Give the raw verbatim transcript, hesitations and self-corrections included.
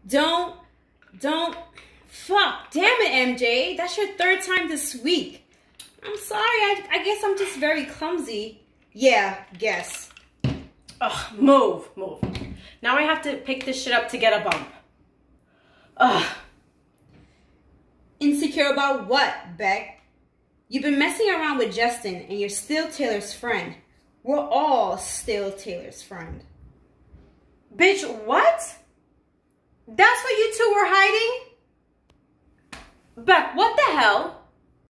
Don't, don't, fuck. Damn it, M J. That's your third time this week. I'm sorry. I, I guess I'm just very clumsy. Yeah, guess. Ugh, move, move. Now I have to pick this shit up to get a bump. Ugh. Insecure about what, Beck? You've been messing around with Justin and you're still Taylor's friend. We're all still Taylor's friend. Bitch, what? That's what you two were hiding? Beck, what the hell?